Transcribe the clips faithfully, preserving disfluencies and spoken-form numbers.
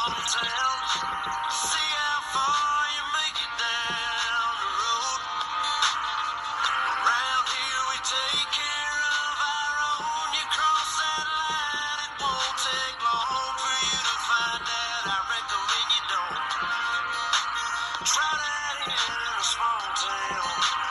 small town. See how far you make it down the road. Around here we take care of our own. You cross that line, it won't take long for you to find out. I recommend you don't try that here in a small town.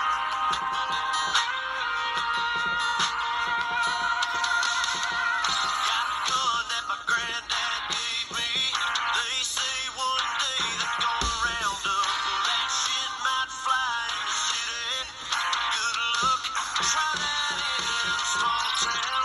Got a gun that my granddad gave me. They say one day they're gonna round up. Well, that shit might fly in the city. Good luck, try that in a small town.